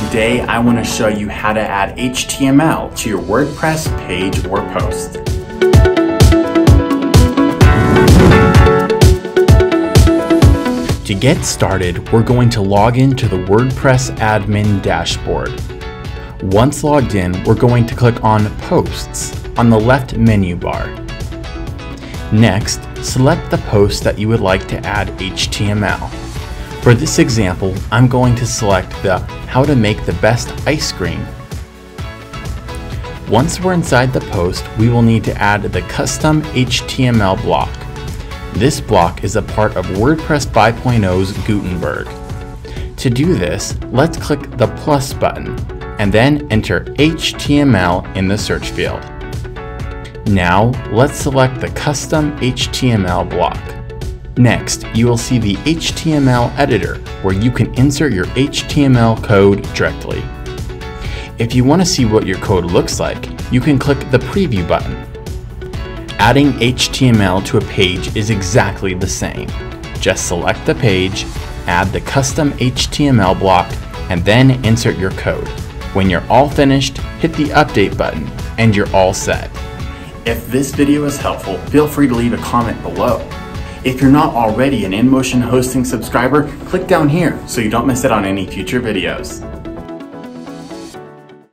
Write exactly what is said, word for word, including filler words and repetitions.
Today I want to show you how to add H T M L to your WordPress page or post. To get started, we're going to log into the WordPress admin dashboard. Once logged in, we're going to click on Posts on the left menu bar. Next, select the post that you would like to add H T M L. For this example, I'm going to select the How to Make the Best Ice Cream. Once we're inside the post, we will need to add the custom H T M L block. This block is a part of WordPress five point oh's Gutenberg. To do this, let's click the plus button and then enter H T M L in the search field. Now, let's select the custom H T M L block. Next, you will see the H T M L editor where you can insert your H T M L code directly. If you want to see what your code looks like, you can click the preview button. Adding H T M L to a page is exactly the same. Just select the page, add the custom H T M L block, and then insert your code. When you're all finished, hit the update button and you're all set. If this video is helpful, feel free to leave a comment below. If you're not already an InMotion Hosting subscriber, click down here so you don't miss out on any future videos.